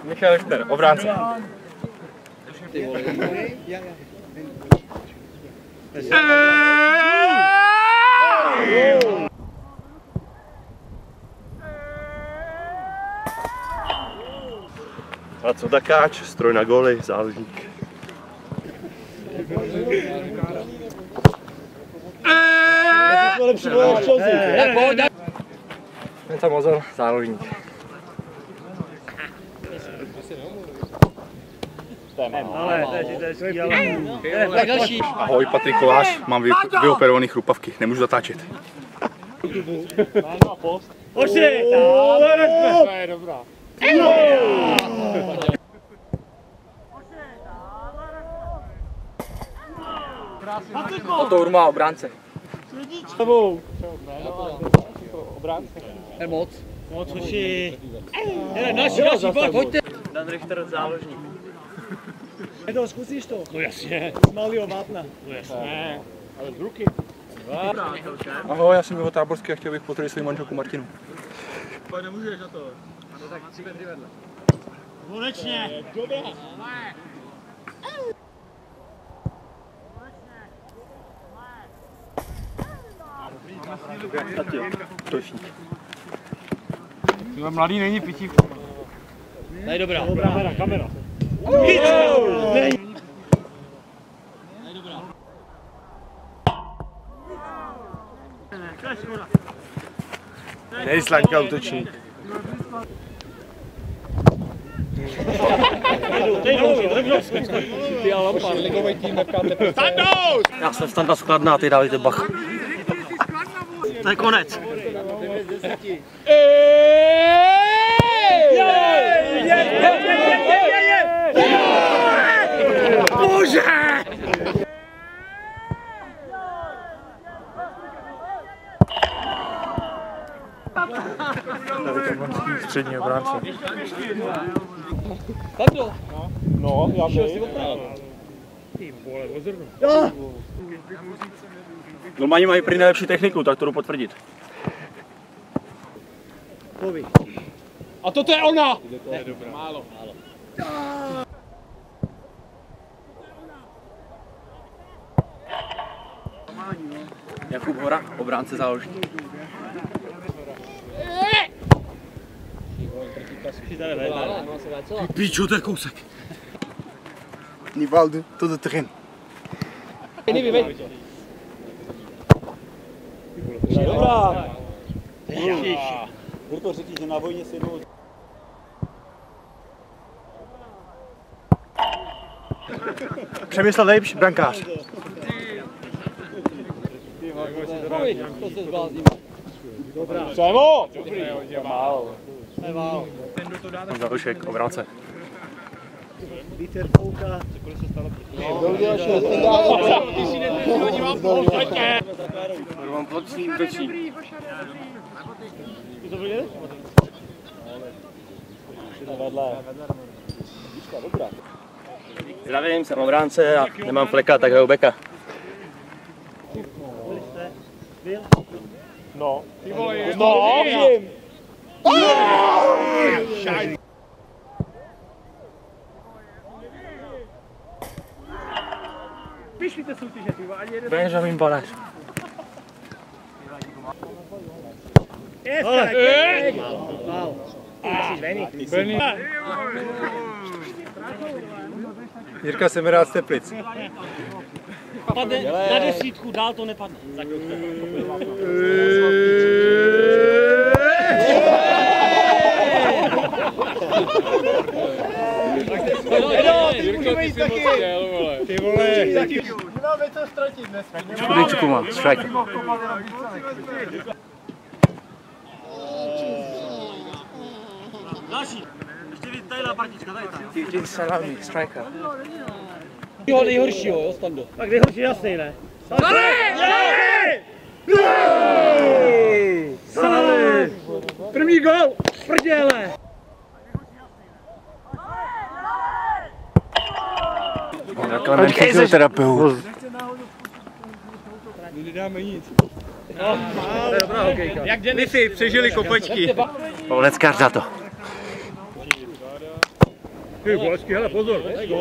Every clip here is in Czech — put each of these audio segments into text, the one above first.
Michal Richter, obránce. A co takáč, stroj na góly, záložník. Meta Mozol, záložník. Ahoj, Patrik Kolář, mám vyoperovaný chrupavky, nemůžu zatáčet. Oši! To je dobrá. Otto Urma, obránce. Obránce. Moc. Moc, hoši. Další, pojďte. Dan Richter, záložník. Edo, zkusíš to? No jasně. Z malého vátna. No jasně. Ale z ruky. Ahoj, já jsem Ivo Táborský a chtěl bych pozdravit svou manželku Martinu. Nemůžeš na to. No tak 3 metry vedle. Konečně. Dobrá. Mladý není pití. Tady dobrá. Kamera. Nejslaňka útočník. Já jsem Standa Skladná, ty dávajte bach. To je konec. Bože! Střední obránce. No, já si Normálně mají prý nejlepší techniku, tak to jdu potvrdit. A toto je ona! To je dobrá. Málo. Jakub Hora, obránce záložník. Píču, to je kousek. Nivaldo, todo terreno. Dobrá. Proto řekni, že na vojně se jednou... Přemysl Lejbš, brankář. Přemo! Málo. Zarušek, obránce. Vítr fouká. Mám plotný útočník. Zdravím, jsem obránce a nemám fleka, tak ho beka. No. Vyšlíte soutěže, ty ani jeden. Benjamin Balaš. Jirka Semerád z Teplic. Padne na 10, dál to nepadne. Ty vole. Nemáme co ztratit dnes. Škudičku má, striker. Další. Ještě víc tady na partička, tady. Titin Salami, striker. Jo, nejhoršího, jo, Stando. Tak nejhorší jasný, ne? Salami! První gol! Prděle! Klemen fyzioterapeut. Nedáme nic. To je dobrá hokejka. Jak Wi-Fi přežili kopečky. Pavleckář za to. Ty vole, hele, pozor.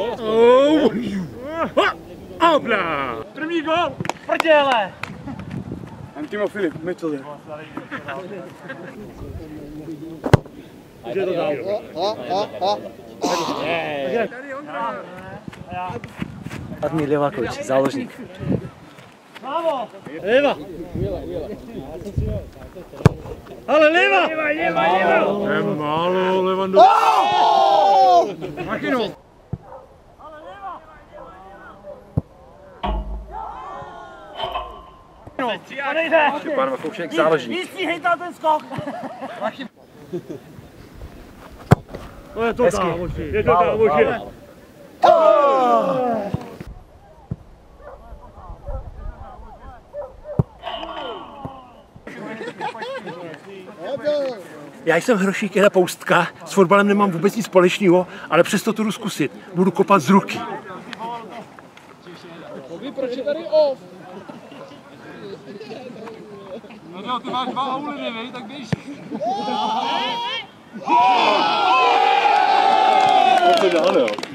Hopla! První gol! Prdele! Timo Filip, my to jde. Že to dál. Admír Levakovič, záložník. Bravo! Leva! Ale leva! Málo, Levandovský. Machino! To nejde! Pán Vakoušek, záložník. Vystříhej tam ten skok! No je to tam, moži. Je to tam, moži. Já jsem Hrošík, jedna Poustka, s fotbalem nemám vůbec nic společného, ale přesto to jdu zkusit. Budu kopat z ruky. Proč je tady off? No ty máš 2 auliny, vej, tak běž. To dál, jo.